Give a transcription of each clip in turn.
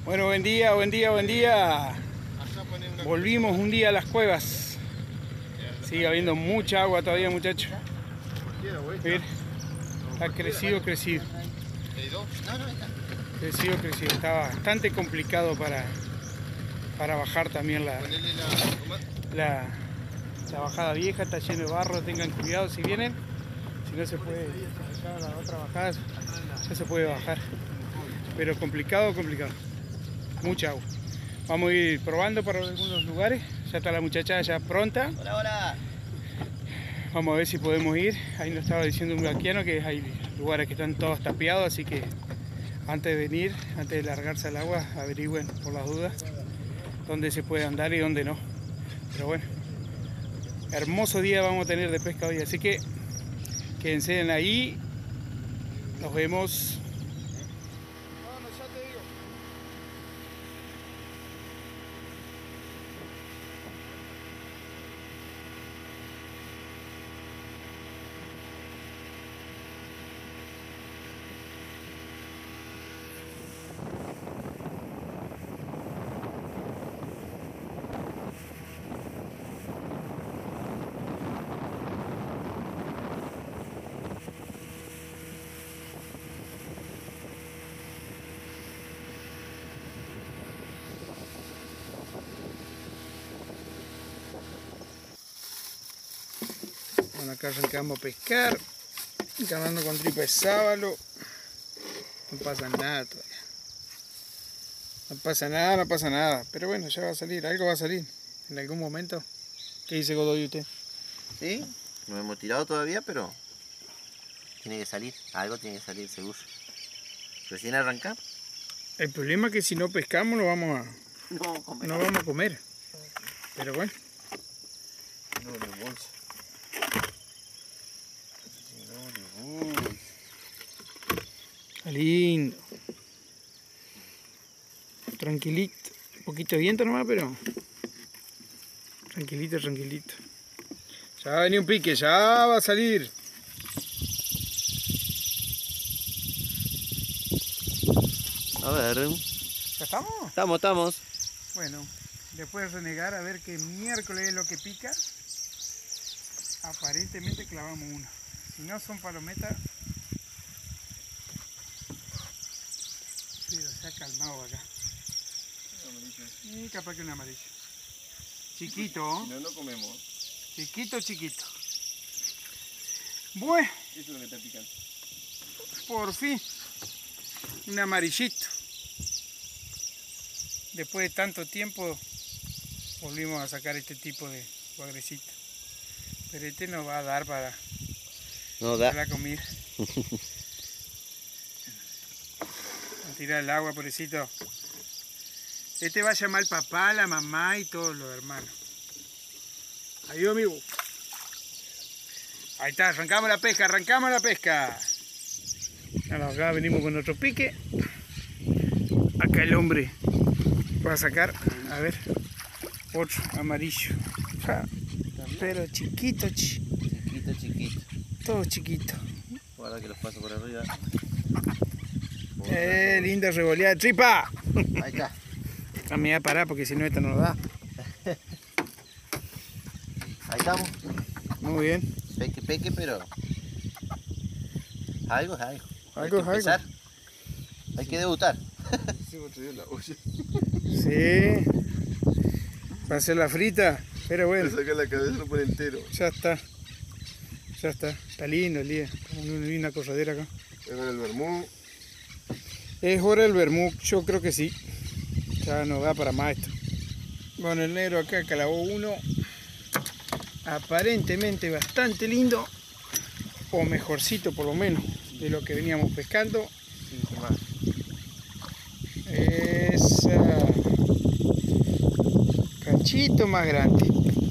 Bueno, buen día, buen día, buen día. Volvimos un día a las cuevas. Sigue habiendo mucha agua todavía, muchachos. Miren, está crecido. Crecido. Está bastante complicado para bajar también la bajada vieja. Está lleno de barro, tengan cuidado si vienen. Si no se puede, acá la otra bajada ya se puede bajar. Pero complicado. Mucha agua. Vamos a ir probando para algunos lugares. Ya está la muchacha ya pronta. Hola. Vamos a ver si podemos ir. Ahí nos estaba diciendo un vaquiano que hay lugares que están todos tapiados, así que antes de venir, antes de largarse al agua, averigüen por las dudas dónde se puede andar y dónde no. Pero bueno, hermoso día vamos a tener de pesca hoy, así que quédense ahí. Nos vemos. Bueno, acá arrancamos a pescar, ganando con tripa de sábalo. No pasa nada todavía. No pasa nada. Pero bueno, ya va a salir, algo va a salir en algún momento. ¿Qué dice Godoy usted? Sí, no hemos tirado todavía, pero tiene que salir. Algo tiene que salir, seguro. Recién arranca. El problema es que si no pescamos no vamos a comer. Pero bueno. Está lindo. Tranquilito. Un poquito de viento nomás, pero tranquilito. Ya va a venir un pique, ya va a salir. A ver. ¿Ya estamos? Estamos. Bueno, después de renegar a ver qué miércoles es lo que pica, aparentemente clavamos uno. Si no son palometas, pero se ha calmado acá. Y capaz que un amarillo. Chiquito. Si no, no comemos. Chiquito. Bueno. Eso es lo que está picando. Por fin. Un amarillito. Después de tanto tiempo volvimos a sacar este tipo de cuadrecito. Pero este nos va a dar para la comida. A tirar el agua, pobrecito. Este va a llamar al papá, la mamá y todos los hermanos. Adiós, amigo. Ahí está, arrancamos la pesca. Ahora acá venimos con otro pique. Acá el hombre va a sacar, a ver, otro amarillo. Pero chiquito. Chiquito. Todo chiquito. Guarda que los paso por arriba. Linda revoleada de tripa. Ahí está. A mí voy a parar porque si no esta no lo da. Ahí estamos. Muy bien. Peque, pero algo es algo. Hay Algo que es algo. empezar. Hay que debutar. Sí. Va a ser la frita, pero bueno. Le saca la cabeza y lo pone entero. Ya está. Está lindo el día. Una corredera acá. Es con el vermú. Es hora del vermú, yo creo que sí. Ya no da para más esto. Bueno, el negro acá clavó uno. Aparentemente bastante lindo. O mejorcito por lo menos de lo que veníamos pescando. Esa. Cachito más grande.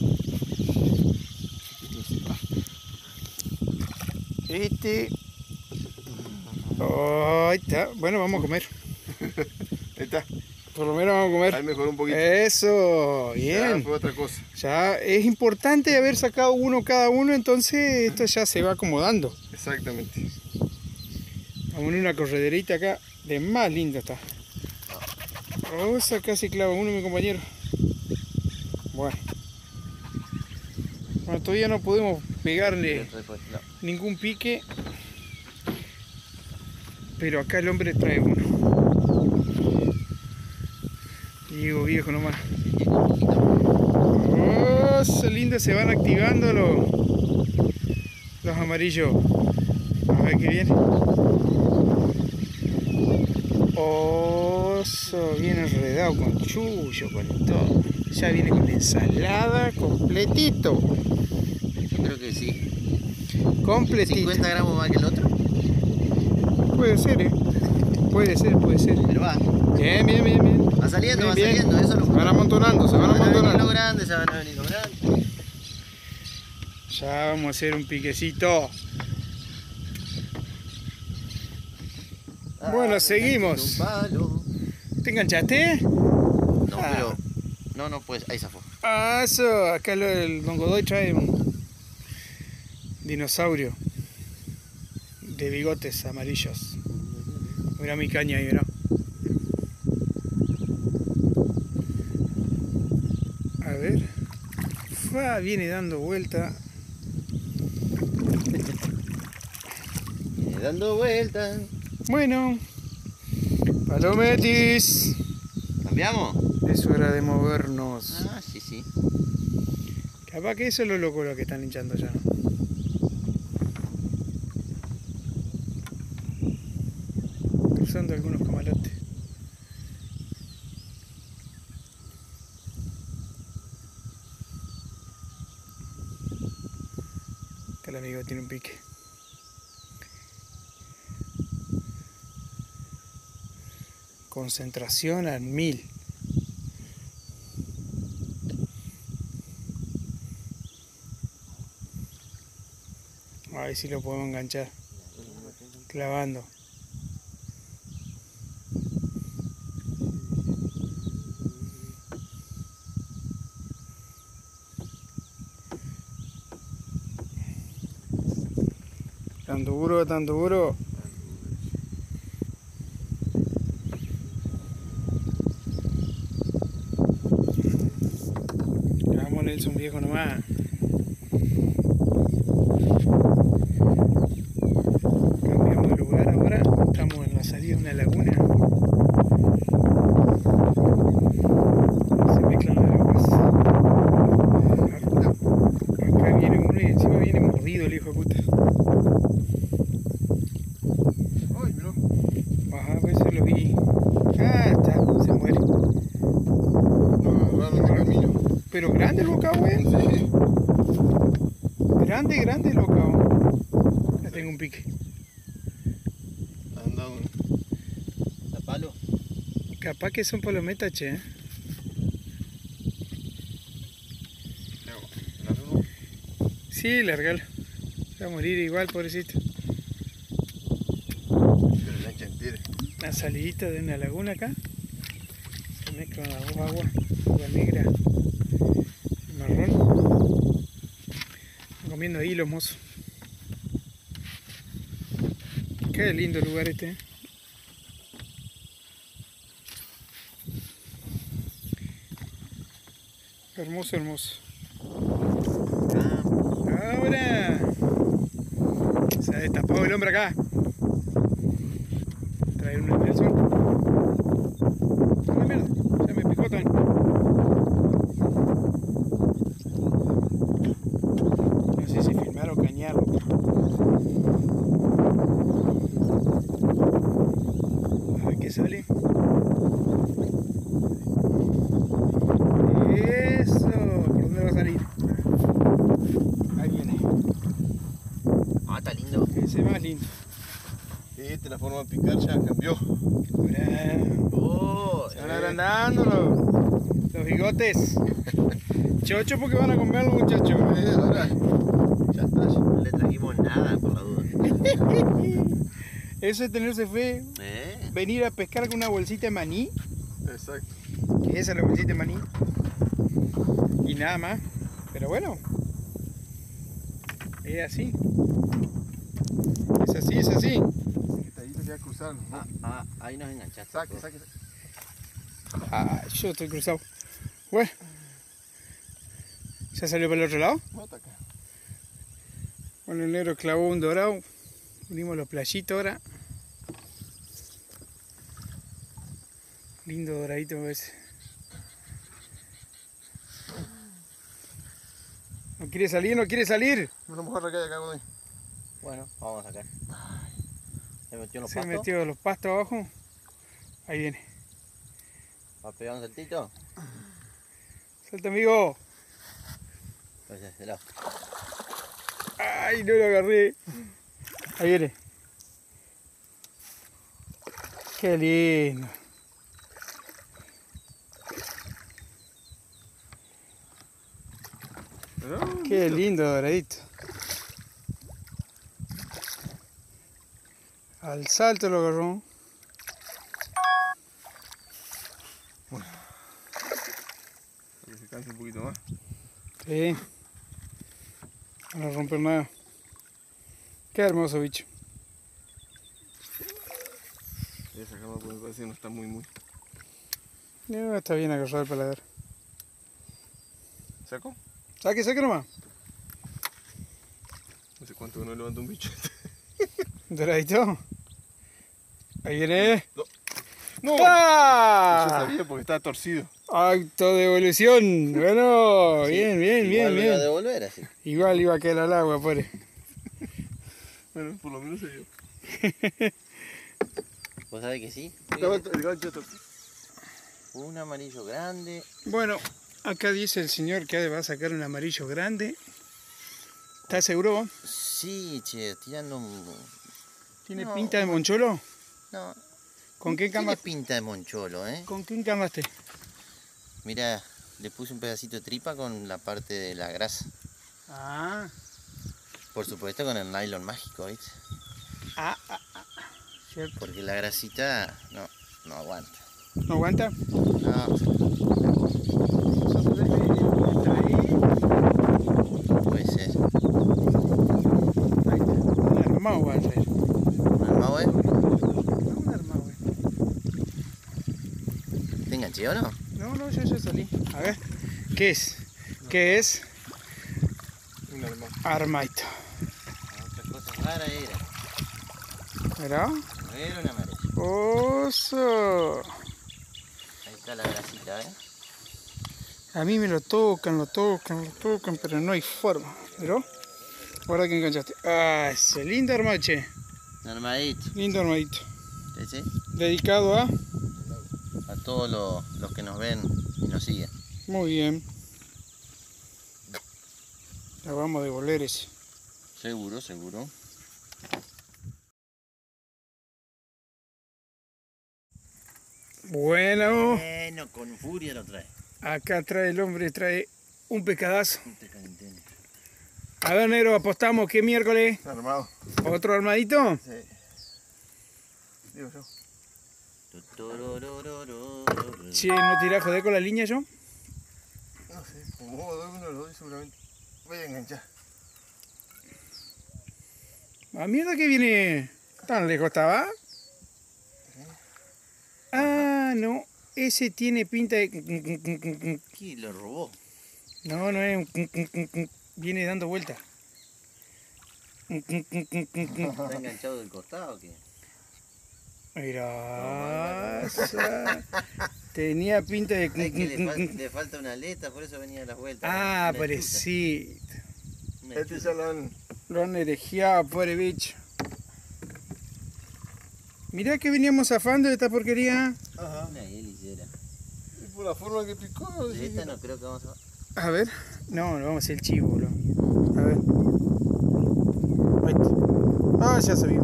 Este. Oh, ahí está. Bueno, vamos a comer. Ahí está. Por lo menos vamos a comer. Ahí mejoró un poquito. Eso, bien. Ya fue otra cosa. Ya es importante haber sacado uno cada uno, entonces esto ya se va acomodando. Oh, casi clava uno, mi compañero. Bueno. Bueno, todavía no podemos pegarle ningún pique. Pero acá el hombre trae uno. Diego viejo nomás. Oh, eso lindo, se van activando los amarillos. A ver qué viene. Oso, viene enredado con chullo, con todo. Ya viene con ensalada completito. Yo creo que sí. Completito. 50 gramos más que el otro. Puede ser, Puede ser. Pero va. Bien. Va saliendo, Bien. Eso es lo Se van amontonando, Se van a venir los grandes. Ya vamos a hacer un piquecito. Bueno, seguimos. ¿Te enganchaste? No, pero... No, pues ahí zafó. Ah, eso. Acá el Don Godoy trae un dinosaurio de bigotes amarillos. Mira mi caña ahí, ¿no? A ver. Viene dando vuelta. Viene dando vueltas. Bueno. Palometis. ¿Cambiamos? Es hora de movernos. Ah, sí. Capaz que eso es lo loco lo que están hinchando ya. Cruzando algunos camalotes. Acá el amigo tiene un pique. Concentración al 1000. A ver si lo podemos enganchar. Clavando. Tan duro. Vamos, Nelson viejo nomás. Cambiamos de lugar ahora. Estamos en la salida de una laguna. Se mezclan las aguas. Acá viene uno y encima viene mordido el hijo de puta. Ajá, pues eso lo vi. Ah, está, se muere. Pero grande el bocado, güey. Sí. Grande el bocado. Ya tengo un pique. Anda ¿La palo? Capaz que son palometas, che. Sí, largalo. Va a morir igual, pobrecito. Pero la ancha entera. Una salidita de una laguna acá. Se mezclan las dos aguas. Agua negra y marrón. Están comiendo ahí los mozos. Qué lindo lugar este. Hermoso. Ahora se ha destapado el hombre acá. Traer un Nelson. ¡Ah, mierda! Se me picó también. No sé si filmar o cañar. A ver qué sale. Eso. ¿Por dónde va a salir? Ahí viene. Ah, está lindo. Ese más lindo. La forma de picar ya cambió. Mirá. Oh, Se van agrandando los bigotes. Chocho porque van a comer los muchachos. Ahora ya está. no le trajimos nada por la duda. Eso es tenerse fe. Venir a pescar con una bolsita de maní. Exacto. Que esa es la bolsita de maní. Y nada más. Pero bueno. Es así. Es así. Ahí te voy a cruzar. Ahí nos enganchaste. Saque. Ah, yo estoy cruzado. Bueno. ¿Ya salió para el otro lado? No, está acá. Bueno, el negro clavó un dorado. Unimos los playitos ahora. Lindo doradito me parece. ¿No quiere salir? ¿No quiere salir? A lo mejor acá de acá, güey. Bueno, vamos a sacar. ¿Se metió en los Se pastos? metió los pastos abajo. Ahí viene. ¿Va a pegar un saltito? Salta, amigo. Pues de este lado. Ay, no lo agarré. Ahí viene. Qué lindo. Qué lindo doradito. Al salto lo agarró. Para que se canse un poquito más. Sí. No va a romper nada. Qué hermoso bicho. Voy a sacarlo porque me parece que no está muy. No, está bien agarrado el paladar. ¿Saco? Saque, saque nomás. No sé cuánto que no levanta un bicho. Doradito. Ahí viene. ¡No! ¡Ah! Yo sabía porque estaba torcido. Acto de evolución. Bueno, Sí, bien, bien, igual bien, me iba a bien. devolver así. Igual iba a caer al agua, pobre. Bueno, por lo menos se dio. ¿Vos sabés que sí? Estaba el gancho torcido. Un amarillo grande. Bueno, acá dice el señor que va a sacar un amarillo grande. ¿Estás seguro? Sí, che, tirando un... ¿Tiene No. pinta de moncholo? No, ¿Con qué tiene cama? pinta de moncholo, ¿eh? ¿Con qué encamaste? Mira, le puse un pedacito de tripa con la parte de la grasa. Ah, Por supuesto con el nylon mágico, ¿viste? cierto. Porque la grasita no aguanta. ¿No aguanta? No, puede ser. Un armado va a ser. ¿Un armado, eh? No, un armado, ¿Te enganché o no? No, yo ya salí. A ver, ¿qué es? ¿Qué es? Un arma. Armaito. Otras cosas raras era. ¿Verdad? No era una amarilla. ¡Oso! Ahí está la grasita, ¿eh? A mí me lo tocan, pero no hay forma. ¿Pero? Ahora que enganchaste. Ah, ese lindo armache. Armadito. Lindo armadito. ¿Sí? Dedicado a... A todos los que nos ven y nos siguen. Muy bien. La vamos a devolver ese. Seguro, seguro. Bueno, Bueno, con furia lo trae. acá trae el hombre, trae un pescadazo. No te calenté. A ver, negro, apostamos, ¿qué miércoles? Armado. ¿Otro armadito? Sí. Digo yo. Che, ¿no tirás joder con la línea yo? No sé, como vos doy uno de los dos seguramente. Voy a enganchar. Ah, mierda que viene tan lejos estaba. Ah, no, ese tiene pinta de... ¿Quién lo robó? No, no es... Viene dando vueltas. ¿Está enganchado del costado o qué? Mirá, tenía pinta de... Es que le falta una aleta, por eso venía a las vueltas. Ah, Una parecía. chuta, una Este chuta. ya lo han... Lo han herejeado, pobre bicho. Mirá que veníamos zafando de esta porquería. Ajá. Una hélice era. Y por la forma que picó, no De sé esta qué- no creo que vamos a... A ver. No, no vamos a hacer el chivo, bro. A ver. Ahí está. Ah, ya se vio.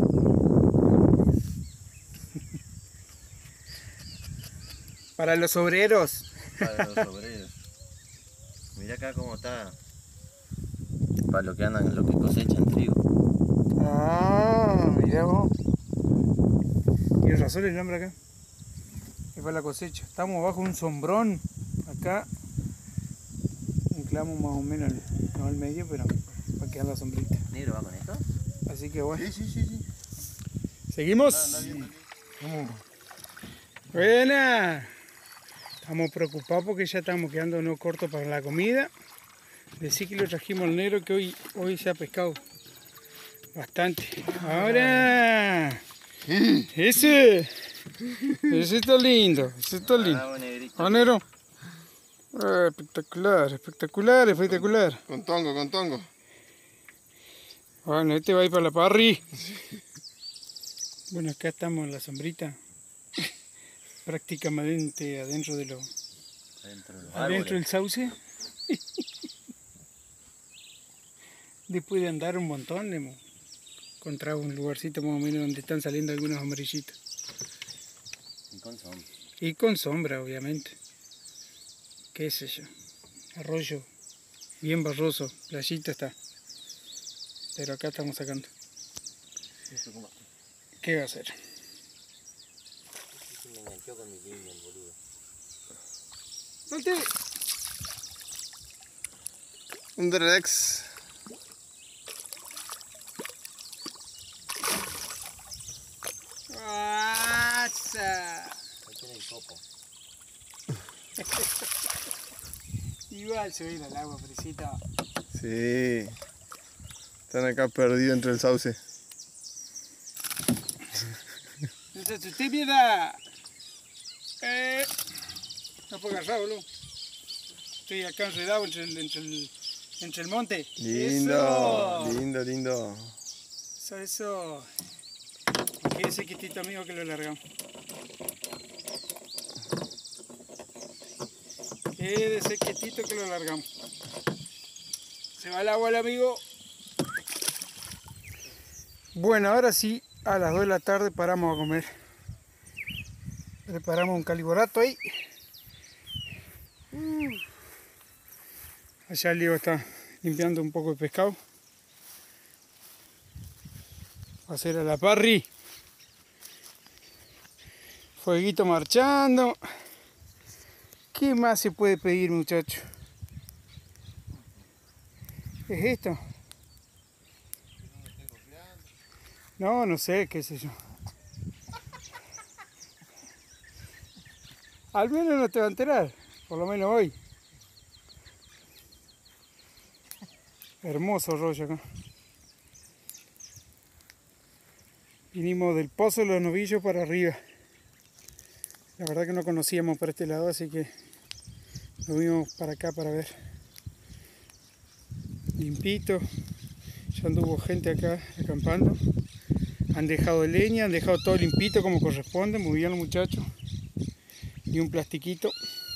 Para los obreros. Para los obreros. Mirá acá cómo está. Para lo que andan, lo que cosechan trigo. Ah, mirá vos. Tiene razón el nombre acá. Es para la cosecha. Estamos bajo un sombrón. Acá. Anclamos más o menos no al medio, pero para quedar la sombrita. ¿Negro va con esto? Así que bueno. Sí. ¿Seguimos? Está bien. Buena. Estamos preocupados porque ya estamos quedándonos cortos para la comida. Decí que lo trajimos al negro que hoy se ha pescado bastante. Ahora, ese está lindo, ese está lindo. ¿Ah, negro? Espectacular, espectacular, espectacular. Con tongo. Bueno, este va a ir para la parry. Bueno, acá estamos en la sombrita. Prácticamente adentro de adentro del sauce. Después de andar un montón, hemos encontrado un lugarcito más o menos donde están saliendo algunos amarillitos. Y con sombra. Y con sombra, obviamente. Qué sé yo. Arroyo bien barroso, playita está. Pero acá estamos sacando. ¿Qué va a hacer? Me enganchó con mi línea, el boludo. ¡Salte! Un Drex. ¡Asa! Ahí tiene el copo. Igual se ve al agua, fresita. Sí. Están acá perdidos entre el sauce. Entonces, usted mira. No puedo agarrar, boludo. Estoy acá enredado entre el monte. Lindo, Eso. lindo. Eso. Quédese quietito, amigo, que lo largamos. Quédese quietito que lo largamos. Se va el agua el amigo. Bueno, ahora sí, a las 2 de la tarde paramos a comer. Preparamos un caliborato ahí. Allá el Diego está limpiando un poco de pescado. Va a hacer a la parry. Fueguito marchando. ¿Qué más se puede pedir, muchachos? ¿Qué es esto? No sé, qué sé yo. Al menos no te va a enterar, por lo menos hoy. Hermoso rollo acá. Vinimos del Pozo de los Novillos para arriba. La verdad que no conocíamos por este lado, así que nos vimos para acá para ver. Limpito. Ya anduvo gente acá acampando. Han dejado leña, han dejado todo limpito como corresponde. Muy bien los muchachos. Y un plastiquito.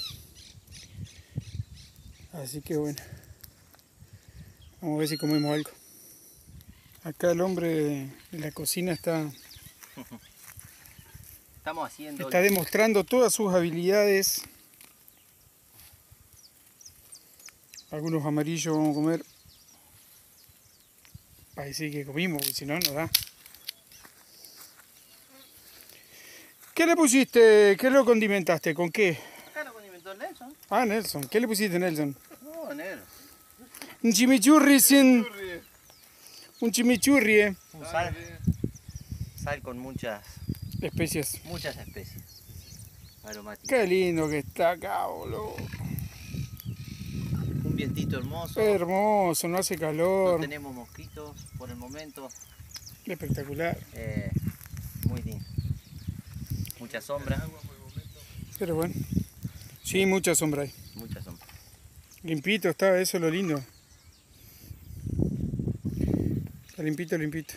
Así que bueno. Vamos a ver si comemos algo. Acá el hombre de la cocina está demostrando todas sus habilidades. Algunos amarillos vamos a comer. Parece que comimos, porque si no, no da. ¿Qué le pusiste? ¿Qué lo condimentaste? ¿Con qué? Acá lo condimentó Nelson. Ah, Nelson. ¿Qué le pusiste, Nelson? No, negro. Un chimichurri sin... Un chimichurri, Un sal. Sal con muchas especias. especies aromáticas. Qué lindo que está acá, boludo. Un vientito hermoso. Hermoso, no hace No calor. tenemos mosquitos por el momento. Espectacular. Muy lindo. Mucha sombra. Pero bueno. Sí, mucha sombra hay. Mucha sombra. Limpito está, eso es lo lindo. Está limpito, limpito.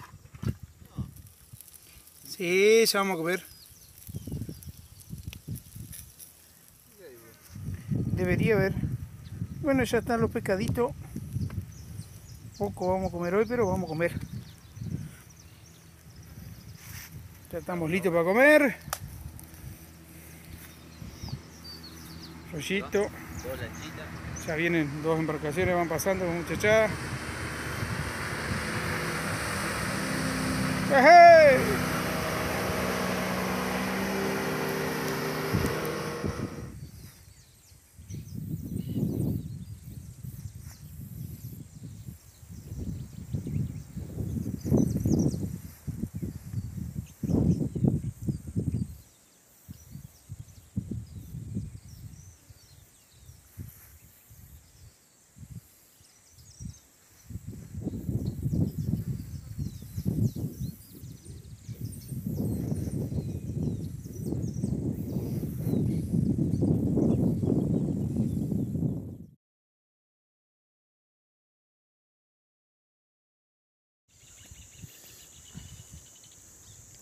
Sí, ya vamos a comer. Debería haber. Bueno, ya están los pescaditos. Poco vamos a comer hoy, pero vamos a comer. Ya estamos listos para comer. Rollito. Dos lanchitas. Ya vienen dos embarcaciones, van pasando con muchachadas. ¡Ejé!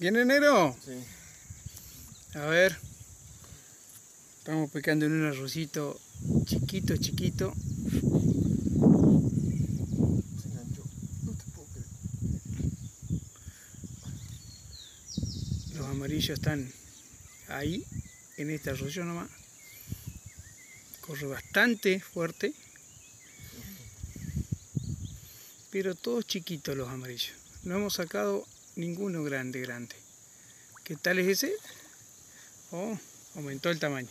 ¿Viene negro? Sí. A ver. Estamos pescando en un arrocito chiquito, chiquito. Se enganchó. No te puedo creer. Los amarillos están ahí, en este arroyo nomás. Corre bastante fuerte. Pero todos chiquitos los amarillos. No hemos sacado ninguno grande. ¿Qué tal es ese? Oh, aumentó el tamaño.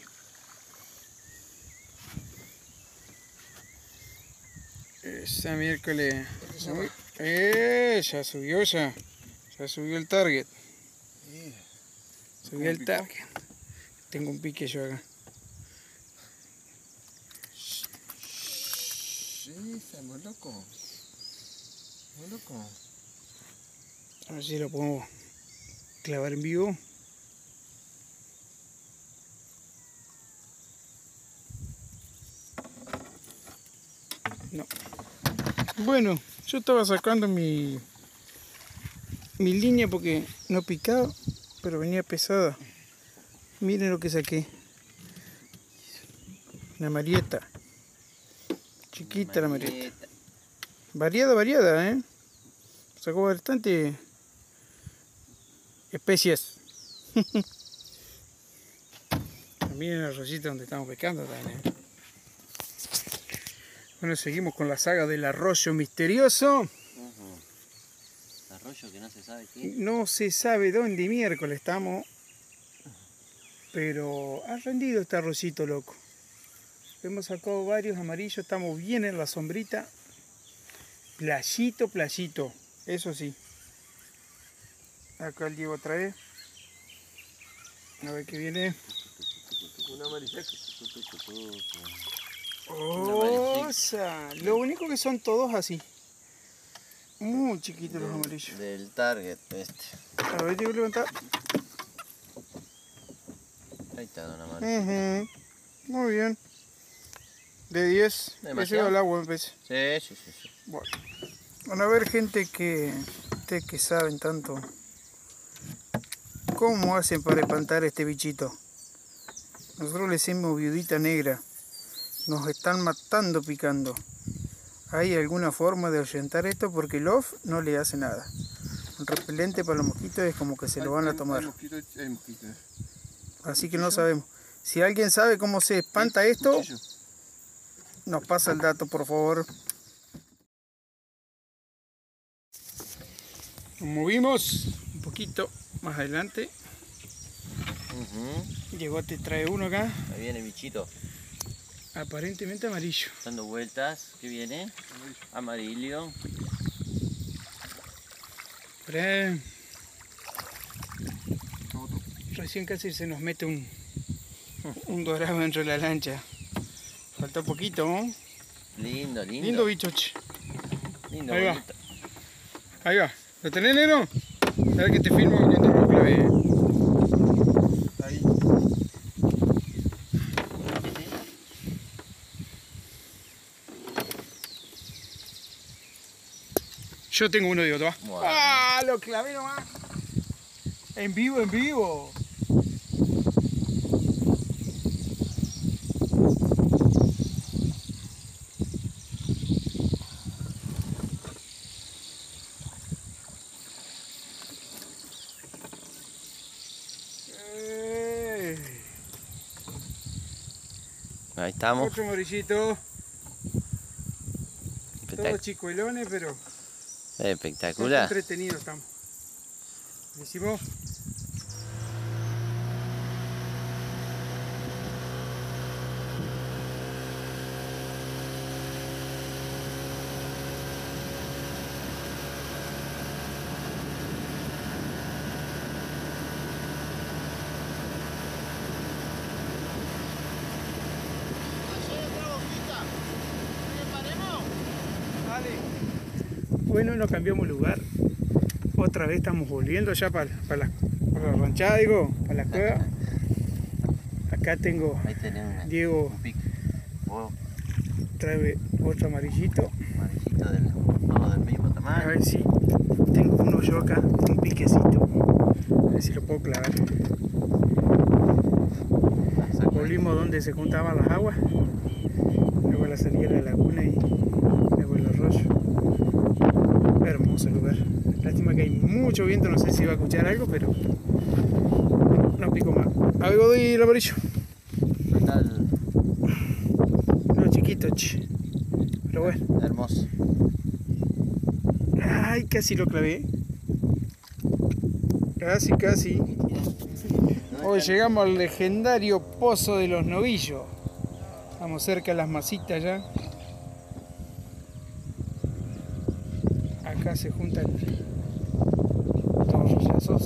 Esa miércoles. Uy, ya subió ya. Ya subió el target. Subió el target. Tengo un pique yo acá. Sí, se muy loco. Muy loco. A ver si lo podemos clavar en vivo. No. Bueno, yo estaba sacando mi línea porque no picaba, pero venía pesada. Miren lo que saqué. Una marieta. Chiquita la marieta. Variada, ¿eh? Sacó bastante especies. Miren el arrocito donde estamos pescando también, ¿eh? Bueno, seguimos con la saga del arroyo misterioso. Arroyo que no se sabe qué. No se sabe dónde miércoles estamos, pero ha rendido este arrocito, loco. Hemos sacado varios amarillos, estamos bien en la sombrita. Playito, eso sí. Acá el Diego otra vez. A ver qué viene. Una amarilla. ¡Osa! Lo único que son todos así. Muy chiquitos los amarillos. Del target este. A ver, Diego, levantar. Ahí está don amarillo. Muy bien. De 10. Me Demasiado. lleva el agua, me parece. Sí. Bueno, a ver, gente que ustedes que saben tanto. ¿Cómo hacen para espantar a este bichito? Nosotros le decimos viudita negra. Nos están matando picando. ¿Hay alguna forma de ahuyentar esto? Porque el off no le hace nada. Un repelente para los mosquitos es como que se lo van a tomar. Hay mosquitos. Así que no sabemos. Si alguien sabe cómo se espanta esto, nos pasa el dato, por favor. Nos movimos un poquito más adelante. Llegó, te trae uno acá. Ahí viene el bichito. Aparentemente amarillo. Dando vueltas. ¿Qué viene? Amarillo. Pero, recién casi se nos mete un dorado dentro de la lancha. Falta poquito, ¿no? Lindo. Lindo bicho, che. Lindo, Ahí va. bonito. Ahí va. ¿Lo tenés, neno? A ver que te filmo cuando lo clave. Ahí. Yo tengo uno de otro, ¿va? Bueno. ¡Ah! Lo clavé nomás. En vivo. Ahí estamos. Otro amarillito. Espectac- Todos chicuelones, pero Espectacular. entretenidos estamos. Decimos. Bueno, nos cambiamos lugar. Otra vez estamos volviendo ya para la ranchada, digo, para la cueva. Acá tengo Ahí tenés Diego, un pico. Oh, trae otro amarillito. amarillito todo del mismo A tamaño. ver si tengo uno yo acá, un piquecito. A ver si lo puedo clavar. Volvimos donde se juntaban las aguas. Luego la salida de la laguna y luego el arroyo. Hermoso lugar. Lástima que hay mucho viento, no sé si va a escuchar algo, pero no pico más. Algo de el amarillo. No, chiquito, che. Pero bueno. Hermoso. Ay, casi lo clavé. Casi. Hoy llegamos al legendario Pozo de los Novillos. Estamos cerca de las masitas ya. Acá se juntan todos los rayazos.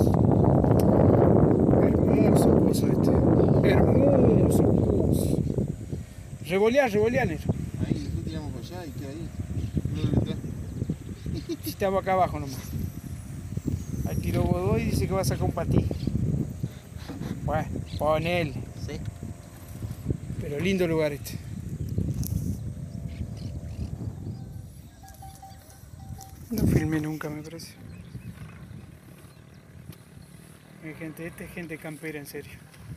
Hermoso pozo este. Hermoso pozo. Revoleá, negro. Ahí, después tiramos para allá y queda ahí. No lo detrás. Estamos acá abajo nomás. Ahí tiró Godoy y dice que va a sacar un patí. Bueno, ponele. Sí. Pero lindo lugar este. No filmé nunca, me parece. Gente, esta es gente campera, en serio.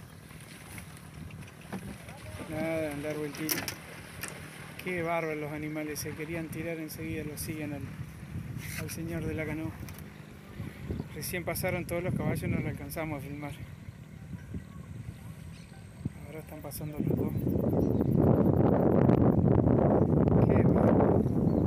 Nada de andar vueltito. Qué bárbaros los animales, se querían tirar enseguida, lo siguen al señor de la canoa. Recién pasaron todos los caballos, no lo alcanzamos a filmar. Ahora están pasando los dos. Qué bárbaro.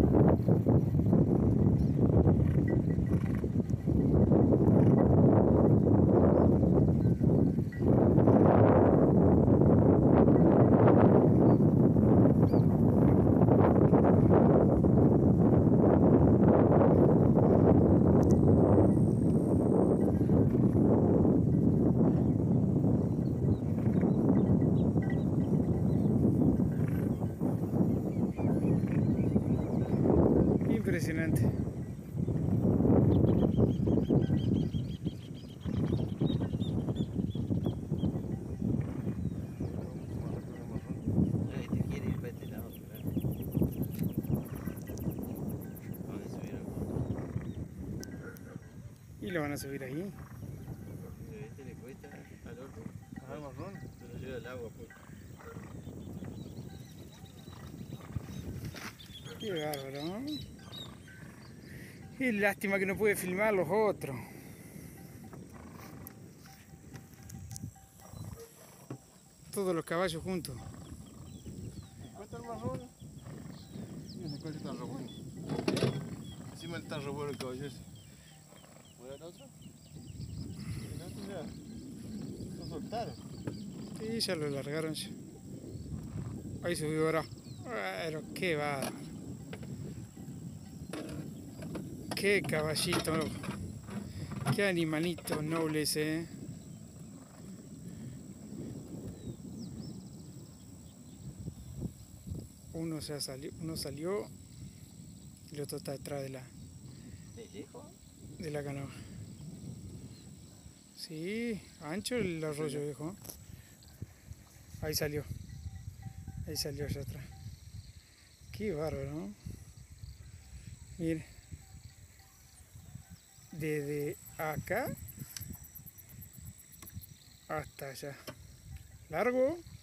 Impresionante. Ay, te quiere ir para este lado, claro. Vamos a subir Y lo van a subir ahí. este le cuesta al otro. Ajá, el marrón. Se lo lleva el agua, pues. Qué bárbaro, ¿no? Qué lástima que no pude filmar los otros. Todos los caballos juntos. ¿Cuesta el marrón? No sé cuál está re bueno. Encima está re bueno el caballo ese. ¿Muere el otro? El otro ya. Lo soltaron. Sí, ya lo largaron ya. Ahí subió ahora. Pero qué bárbaro. Qué caballito. Qué animalito noble ese, ¿eh? Uno salió y el otro está detrás ¿De lejos? de la canoa. Sí, ancho el arroyo viejo. Ahí salió allá atrás. Qué bárbaro, ¿no? Mire. Desde acá hasta allá. Largo.